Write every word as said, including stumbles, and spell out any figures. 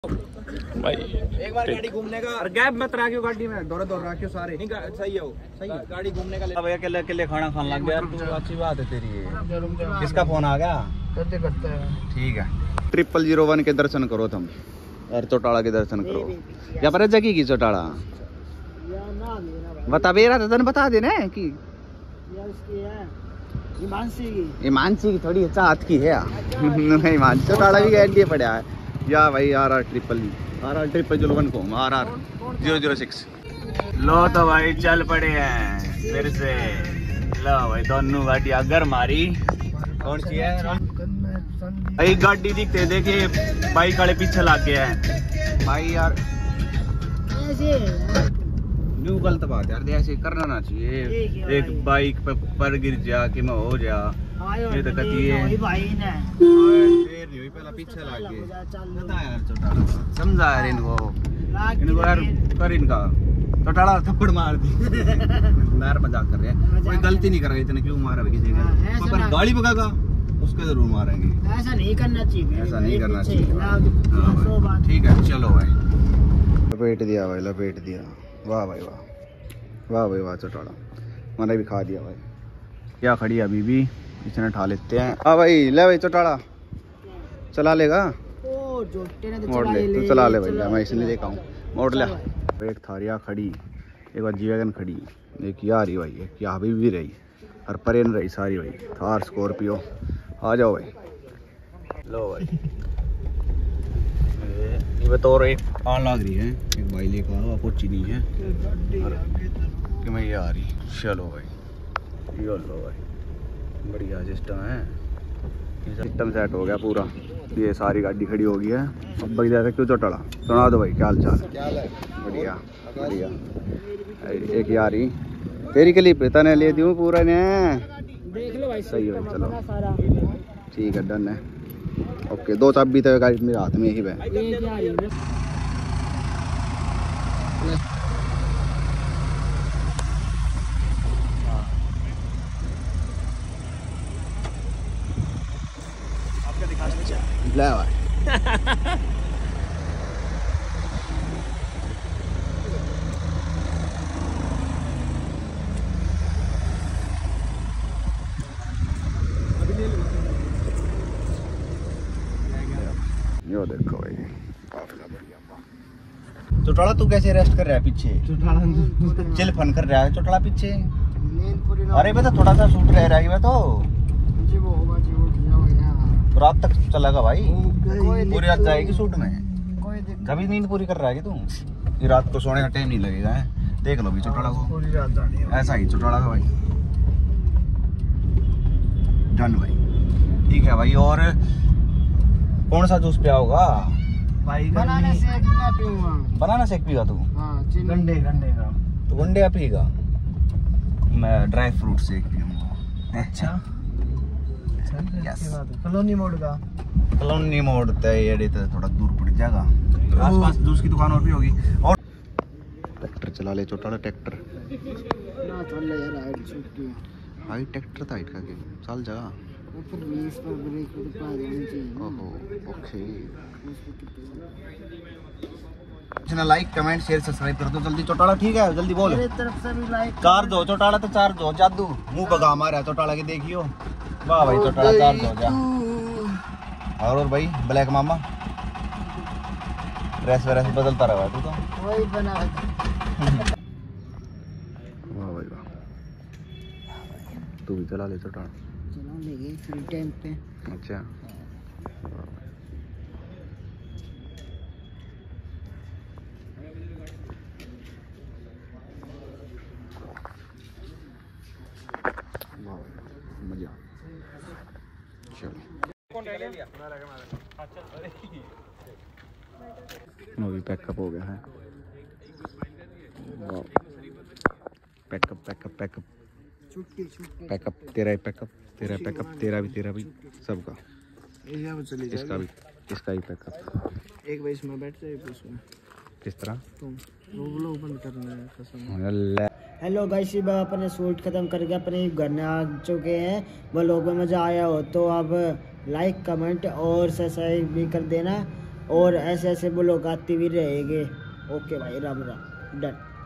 भाई एक बार गाड़ी घूमने का और गैप मत रखियो गाड़ी में, दौरे दौड़ रखियो सारे। नहीं सही है वो, सही है। गाड़ी घूमने का भैया अकेले अकेले खाना खाने लग गया तू, अच्छी बात है तेरी ये। किसका फोन आ गया? करते करते हैं। ठीक है, ट्रिपल जीरो वन के दर्शन करो तुम और चौटाला के दर्शन करो। यहाँ पर जगह की चौटाला बता बेरा था तन बता देना कि हिमांशी की थोड़ी चाहत की है। हिमांशी चौटाला भी गैंडी पड़ा है या भाई। R R triple R R triple zero one को R R zero zero six. लो तो भाई चल पड़े हैं फिर से। लो भाई दोनों गाड़ी अगर मारी कौन सी है भाई? गाड़ी दिखते देखे बाइक वाले पीछे लग गया है भाई यार। न्यू गलत बात यार, ऐसे करना ना चाहिए। एक बाइक पर, पर गिर जा कि मैं हो जा ये तो कती है भाई ने देर नहीं हुई पहला पीछे लग गए। बता यार चौटाला समझा यार इनको, इनको यार कर इनका चौटाला थप्पड़ मार दी। यार मजाक कर रहे हैं, कोई गलती नहीं कर रहे, इतने क्यों मारा किसी का? पर गाड़ी भगागा उसके जरूर मारेंगे। ऐसा नहीं करना चाहिए, ऐसा नहीं करना चाहिए। ठीक है चलो भाई, लपेट दिया भाई, लपेट दिया। वाह भाई वाह, वाह भाई वाह चौटाला मैंने भी खा दिया भाई। क्या खड़ी है अभी भी, इसने उठा लेते हैं। हाँ भाई ले भाई चौटाला चला लेगा। मोड़ ले तू, चला ले भैया, मैं इसलिए लेकर आऊँ। मोड़ ले। एक थारिया खड़ी, एक बार जी वैगन खड़ी, एक यार ही भाई, एक यहाँ भी, भी रही और परेन रही सारी भाई। थार स्कॉर्पियो आ जाओ भाई। लो भाई ये तो और एक आ लग रही है, एक भाई लेकर आ पहुंची नहीं है कि मैं ये आ रही। चलो भाई यो लो भाई, बढ़िया सिस्टम है, सिस्टम सेट हो गया पूरा। ये सारी गाड़ी खड़ी हो गई है। अब भाई जैसे क्यों चौटाला सुना दो भाई, क्या हाल चाल? बढ़िया बढ़िया। एक यारी तेरी क्लिप तने ले दूँ पूरा ने, देख लो भाई। सही है चलो ठीक है, डन है, ओके। दो चाबी तो गाड़ी मेरे हाथ में ही है। यो देखो भाई काफिला बढ़िया। चौटाला तू कैसे रेस्ट कर रहा है पीछे? चौटाला चिल फन कर रहा है चौटाला पीछे। अरे बेटा थोड़ा सा शूट रह रहा है तो रात तक चलेगा भाई, पूरी रात जाएगी शूट में। कभी नींद पूरी कर रहा है कि तू? ये रात को सोने का टाइम नहीं लगेगा है। देख लो भी चौटाला को, ऐसा ही चौटाला का भाई। डन भाई, ठीक है भाई। और कौन सा जूस पिया होगा भाई? बनाना शेक मैं पीऊंगा। बनाना शेक पीगा तू? हाँ, गंडे गंडे का। तो गंडे का पीगा, मैं ड्राई फ्रूट शेक पीऊंगा। अच्छा यस। कॉलोनी मोड़ का, कॉलोनी मोड़ ये तो थोड़ा दूर पड़ जाएगा। आसपास जूस की दुकान और भी होगी। और ट्रैक्टर चला ले चौटाला, ट्रैक्टर ना चल ले यार। हाइट छोटी है, हाइट ट्रैक्टर था, हाइट का के चल जा पर बीस पर ब्रेक पर आ जानी चाहिए। ओहो okay. Channel like comment share subscribe कर दो जल्दी चौटाला, ठीक है? जल्दी बोल। मेरी तरफ से भी लाइक कर दो चौटाला, तो चार्ज हो जादू मुंह भगा मारा चौटाला के देखियो। वाह भाई चौटाला चार्ज हो गया। और और भाई ब्लैक मामा ड्रेस वैस बदलता रहा तू तो वही बना। वाह भाई वाह, तू भी चला ले चौटाला। चला लेंगे फ्री टाइम पे। अच्छा मजा। चलो भी पैकअप हो गया है। पैकअप पैकअप पैकअप पैकअप तेरा ही पैकअप, तेरा पैकअप, तेरा भी तेरा भी सबका। इसका भी इसका ही पैकअप। एक भाई इसमें बैठ जाए उसमें किस तरह तुम वो बंद करना है कसम। हेलो गाइस, अपने शूट खत्म करके अपने घर में आ चुके हैं। वो लोगों में मज़ा आया हो तो आप लाइक कमेंट और सब्सक्राइब भी कर देना। और ऐसे ऐसे ब्लॉग आते भी रहेंगे। ओके भाई, राम राम, डन।